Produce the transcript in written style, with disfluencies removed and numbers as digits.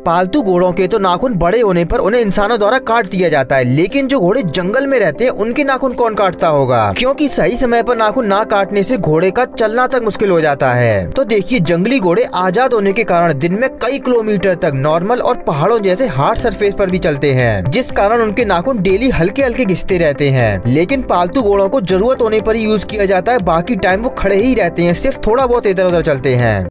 पालतू घोड़ों के तो नाखून बड़े होने पर उन्हें इंसानों द्वारा काट दिया जाता है, लेकिन जो घोड़े जंगल में रहते हैं उनके नाखून कौन काटता होगा, क्योंकि सही समय पर नाखून ना काटने से घोड़े का चलना तक मुश्किल हो जाता है। तो देखिए, जंगली घोड़े आजाद होने के कारण दिन में कई किलोमीटर तक नॉर्मल और पहाड़ों जैसे हार्ड सरफेस पर भी चलते हैं, जिस कारण उनके नाखून डेली हल्के हल्के घिसते रहते हैं। लेकिन पालतू घोड़ों को जरूरत होने पर ही यूज किया जाता है, बाकी टाइम वो खड़े ही रहते हैं, सिर्फ थोड़ा बहुत इधर उधर चलते हैं।